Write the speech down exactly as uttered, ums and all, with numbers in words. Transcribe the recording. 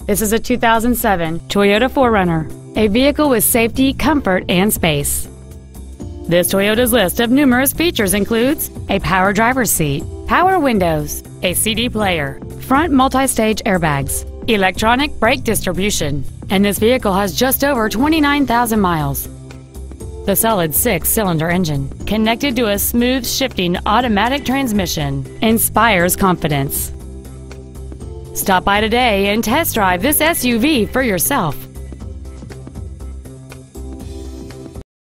This is a two thousand seven Toyota four runner, a vehicle with safety, comfort, and space. This Toyota's list of numerous features includes a power driver's seat, power windows, a C D player, front multi-stage airbags, electronic brake distribution, and this vehicle has just over twenty-nine thousand miles. The solid six-cylinder engine, connected to a smooth shifting automatic transmission, inspires confidence. Stop by today and test drive this S U V for yourself.